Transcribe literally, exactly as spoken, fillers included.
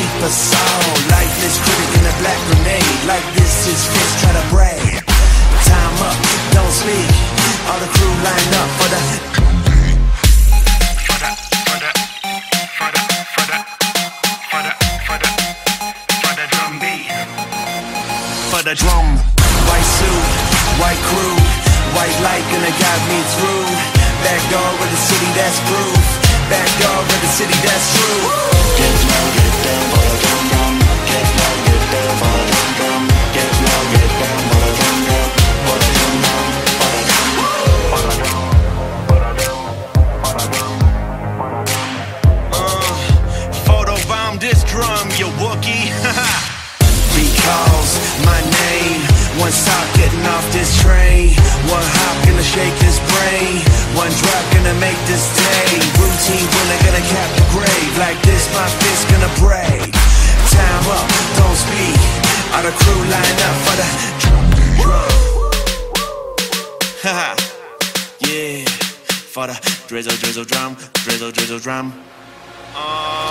beat the soul. Lifeless critic in a black grenade. Like this is fist, try to brag. Time up, don't speak. All the crew line up for the For the, for the, for the, for the, for the, for the, for the drum beat. For the drum. White suit, white crew, white light gonna guide me through. Back door of the city, that's proof. Back door of the city, that's true. Get low, get down for the drum drum. Get low, get down for the drum drum. Get low, get down for the drum drum. For the drum drum, for the drum, for the drum, for the drum, for the drum, for the drum. Uh, photobomb this drum, you Wookie. Recalls my name. One stop getting off this train. One hop gonna shake this brain. One drop gonna make this day. Routine winner gonna cap the grave. Like this my fist gonna break. Time up, don't speak. All the crew line up for the drum. Haha, yeah. For the drizzle drizzle drum, drizzle drizzle drum. Uh